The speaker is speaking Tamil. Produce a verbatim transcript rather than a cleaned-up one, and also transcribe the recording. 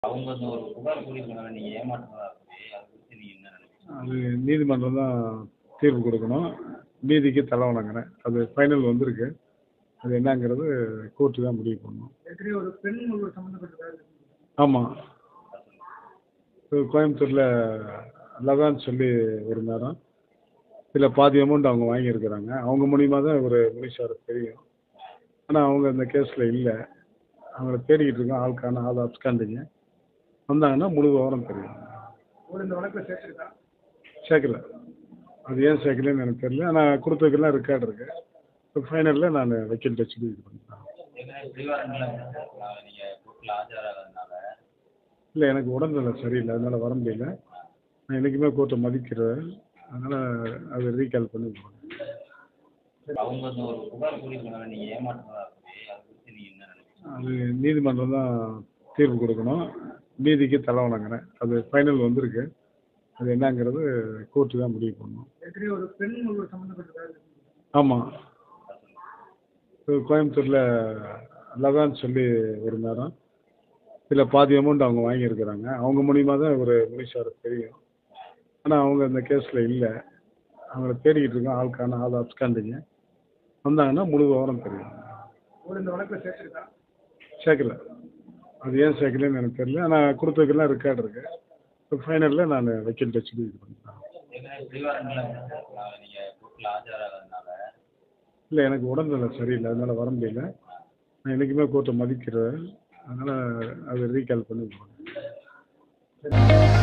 அவங்க அந்த ஒரு புகார் கூறியிருக்காங்க, நீங்க ஏமாற்றுனதா சொல்லி. அத குறித்து நீங்க என்ன நினைக்கிறீங்க? அது நீதிமன்றம் தான் தீர்ப்பு கொடுக்கணும். நீதிக்கு தலை வணங்குறேன். அது ஃபைனல் வந்திருக்கு. அது என்னங்கிறது கோர்ட்டு தான் முடிவு பண்ணணும். ஏற்கனவே ஒரு பெண் ஒருவர் சம்மந்தப்பட்டதா ஆமா. கோயம்புத்தூர்ல லதான்னு சொல்லி ஒரு நேரம் இதில பாதி அமௌண்ட் அவங்க வாங்கியிருக்கிறாங்க. அவங்க மூலியமா தான் இவரு முனிஷாருக்கு தெரியும். ஆனா அவங்க அந்த கேஸ்ல இல்ல. அவங்கள தேடிக்கிட்டு இருக்கோம். ஆள் காணோம். ஆள் அப்ஸ்காண்டிங். வந்தாங்கன்னா முழு விவரம் தெரியும். ஒரு இந்த வழக்குல சேர்த்திருக்கா? சேர்க்கல. அது ஏன் சேர்க்கலன்னு எனக்கு தெரியல. ஆனா கொடுத்ததுக்கெல்லாம் ரெக்கார்டு இருக்கு. ஃபைனல்ல நான் வக்கீல்ட்ட சொல்லி இது பண்ணிட்டேன். ஏற்கனவே பிடிவாரங்கள்ல இருந்திருக்காங்க. நீங்க கோர்ட்ல ஆஜராகாதனால. இல்ல எனக்கு உடல்நிலை சரியில்ல. அதனால வர முடியல. நான் என்னைக்குமே கோர்ட்டை மதிக்கிறேன். அதனால அதை ரீகால் பண்ணி போறேன். அவங்க அந்த ஒரு புகார் கூறியிருக்காங்க, நீங்க ஏமாற்றுனதா சொல்லி. அத குறித்து நீங்க என்ன நினைக்கிறீங்க? அது நீதிமன்றம் தான் தீர்ப்பு கொடுக்கணும். நீதிக்கு தலை வணங்குறேன். அது ஃபைனல் வந்திருக்கு. அது என்னங்கிறது கோர்ட்டு தான் முடிவு பண்ணணும். ஏற்கனவே ஒரு பெண் ஒருவர் சம்மந்தப்பட்டதா ஆமா. கோயம்புத்தூர்ல லதான்னு சொல்லி ஒரு நேரம் இதில பாதி அமௌண்ட் அவங்க வாங்கியிருக்கிறாங்க. அவங்க மூலியமா தான் இவரு முனிஷாருக்கு தெரியும். ஆனா அவங்க அந்த கேஸ்ல இல்ல. அவங்கள தேடிக்கிட்டு இருக்கோம். ஆள் காணோம். ஆள் அப்ஸ்காண்டிங். வந்தாங்கன்னா முழு விவரம் தெரியும். ஒரு இந்த வழக்குல சேர்த்திருக்கா? சேர்க்கல. அது ஏன் சேர்க்கலன்னு எனக்கு தெரியல. ஆனா கொடுத்ததுக்கெல்லாம் ரெக்கார்டு இருக்கு. ஃபைனல்ல நான் வக்கீல்ட்ட சொல்லி இது பண்ணிட்டேன். ஏற்கனவே பிடிவாரங்கள்ல இருந்திருக்காங்க. நீங்க கோர்ட்ல ஆஜராகாதனால. இல்ல எனக்கு உடல்நிலை சரியில்ல. அதனால வர முடியல. நான் என்னைக்குமே கோர்ட்டை மதிக்கிறேன். அதனால அதை ரீகால் பண்ணி போறேன்.